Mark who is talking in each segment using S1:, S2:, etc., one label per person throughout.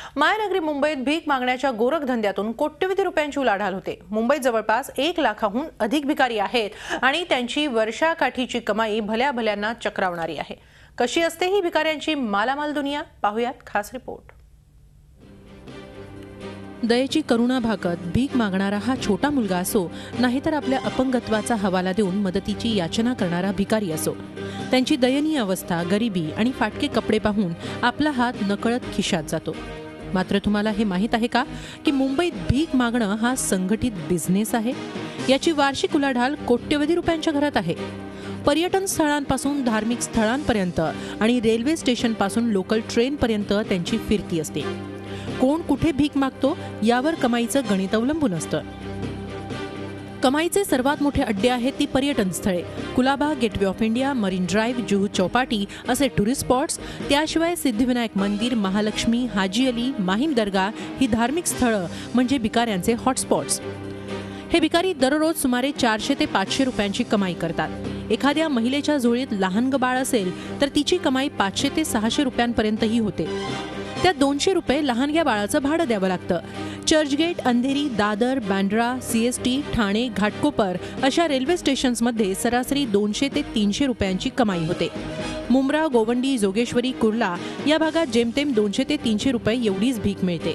S1: मायनगरी मुंबईत भीक मागण्याच्या गोरखधंद्यातून कोट्यवधी रुपयांची उलाढाल होते। मुंबईत जवळपास 1 लाखाहून अधिक भिकारी आहेत आणि त्यांची वर्षाकाठीची कमाई भल्या भल्यांना चक्रावणारी आहे। कशी असते ही भिकाऱ्यांची मालामाल दुनिया, पाहुयात खास रिपोर्ट।
S2: दयेची करुणा भागत भीक मागणारा हा छोटा मुलगा असो, नाहीतर आपल्या अपंगत्वाचा हवाला देऊन मदतीची याचना करणारा भिकारी असो, त्यांची दयनीय अवस्था, गरिबी आणि फाटके कपडे पाहून आपला हात नकळत खिशात जातो। मात्र तुम्हाला हे माहित आहे का की मुंबईत भीक मागणं हा संघटित बिझनेस आहे। याची वार्षिक उलाढाल कोट्यवधी रुपयांच्या घरात आहे। पर्यटन स्थळांपासून धार्मिक स्थळांपर्यंत आणि रेल्वे स्टेशनपासून लोकल ट्रेनपर्यंत त्यांची फिरती असते। कोण कुठे भीक मागतो यावर कमाईचं गणित अवलंबून असतं। कमाईचे सर्वात मोठे अड्डे आहेत ती पर्यटन स्थळे, Colaba, gateway of India, marine drive, Juhu Chowpatty असे टुरिस्ट स्पॉट्स, त्याशिवाय सिद्धिविनायक मंदिर, महालक्ष्मी, हाजी अली, माहीम दर्गा ही धार्मिक स्थळं म्हणजे भिकाऱ्यांचे हॉटस्पॉट्स। हे भिकारी दररोज सुमारे 400 ते 500 रुपयांची कमाई करतात। एखाद्या महिलेच्या झोळीत लहान बाळ असेल तर तिची कमाई 500 ते 600 रुपयांपर्यंतही होते। त्यात 200 रुपये लहानग्या बाळाचं भाडं द्यावं लागतं। चर्चगेट, अंधेरी, दादर, बँड्रा, सीएसटी, ठाणे, घाटकोपर अशा रेल्वे स्टेशन्समध्ये सरासरी 200 ते 300 रुपयांची कमाई होते। मुंब्रा, गोवंडी, जोगेश्वरी, कुर्ला या भागात जेमतेम 200 ते 300 रुपये एवढीच भीक मिळते।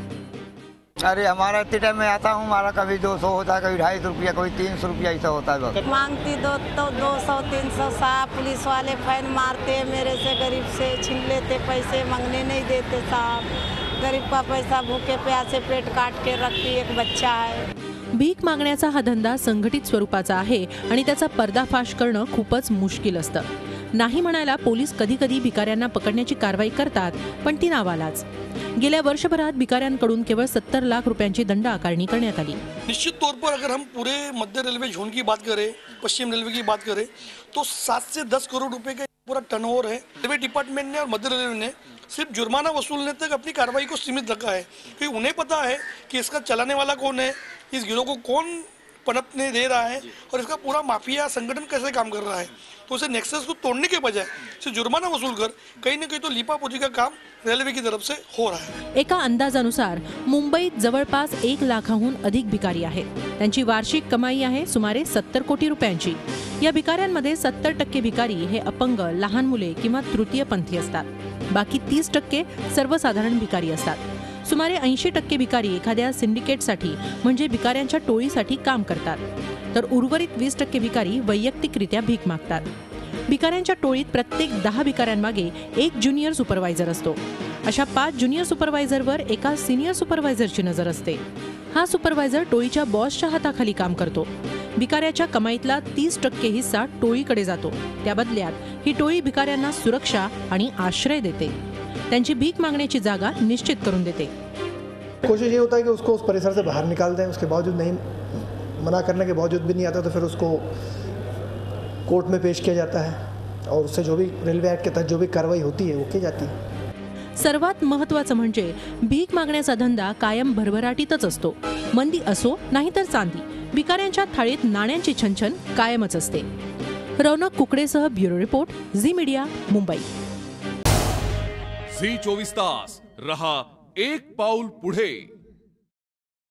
S3: अरे हमारा इतने टाइम में आता हूँ, हमारा कभी 200 होता है, कभी 250 रुपया, कभी 300 रुपया ऐसा होता है।
S4: मांगती दो तो 200 300 साहब, पुलिस वाले फाइन मारते, मेरे से गरीब से छीन लेते पैसे, मांगने नहीं देते साहब। गरीब का पैसा भूखे प्यासे पेट काट के रखती, एक बच्चा है।
S2: भीक मागण्याचा हा धंदा संघटित स्वरूपाचा आहे आणि त्याचा पर्दाफाश करणं खूपच मुश्किल असतं। नाही म्हणायला पोलीस कधी कधी भिकाऱ्यांना पकडण्याची कारवाई करतात, पण ती नावालाच। गेल्या वर्षभरात भिकाऱ्यांकडून केवळ 70 लाख रुपयांची दंड आकारणी करण्यात आली।
S5: निश्चित तौर पर अगर हम पूरे मध्य रेलवे जोन की बात करें, पश्चिम रेलवे की बात करें, तो 7 से 10 करोड़ रुपए का पूरा टर्नओवर है। रेलवे डिपार्टमेंट ने और मध्य रेलवे ने सिर्फ जुर्माना वसूलने तक अपनी कार्रवाई को सीमित रखा है, क्योंकि उन्हें पता है कि इसका चलाने वाला कौन है, इस गिरोह को कौन पनपने दे रहा है और इसका पूरा माफिया संगठन कैसे काम कर रहा है। तो उसे नेक्सस को तोड़ने के बजाय सिर्फ जुर्माना वसूल कर कहीं न कहीं तो लीपापोती का काम रेलवे की तरफ से हो रहा है।
S2: एका अंदाजानुसार मुंबईत जवळपास 1 लाखाहून अधिक भिकारी आहेत। त्यांची वार्षिक कमाई आहे सुमारे 70 कोटी रुपयांची। या भिकाऱ्यांमध्ये 70% भिकारी हे अपंग, लहान मुले किंवा तृतीयपंथी असतात। बाकी 30% सर्वसाधारण भिकारी असतात। सुमारे 80% भिकारी एखाद्या सिंडिकेटसाठी म्हणजे भिकाऱ्यांच्या टोळीसाठी काम करतात, तर उर्वरित 20% भिकारी वैयक्तिकरित्या भीक मागतात। भिकाऱ्यांच्या टोळीत प्रत्येक 10 भिकाऱ्यांमागे एक ज्युनियर सुपरवायझर असतो। अशा 5 ज्युनियर सुपरवायझरवर एका सिनियर सुपरवायझरची नजर असते। हा सुपरवायझर टोळीच्या बॉसच्या हाताखाली काम करतो। भिकाऱ्याच्या कमाईतला 30% हिस्सा टोळीकडे जातो। त्या बदल्यात ही टोळी भिकाऱ्यांना सुरक्षा आणि आश्रय देते, त्यांची भीक मागण्याची जागा निश्चित करून देते।
S6: कोशिश ये होता है कि उसको उस परिसर से बाहर निकाल दें। उसके बावजूद नहीं, मना करने के बावजूद भी नहीं आता तो फिर उसको कोर्ट में पेश किया जाता है और उससे जो भी रेलवे एक्ट के तहत जो भी कार्रवाई होती है वो की जाती है।
S2: सर्वात महत्त्वाचं म्हणजे भीक मागण्याचा धंदा कायम भरभराटीतच असतो। मंदी असो नाहीतर चांदी, भिकाऱ्यांच्या थाळीत नाण्यांची छनछन कायमच असते। रौनक कुकडेसह bureau report, Zee media, Mumbai.
S7: Zee 24 तास रहा एक पाऊल पुढे।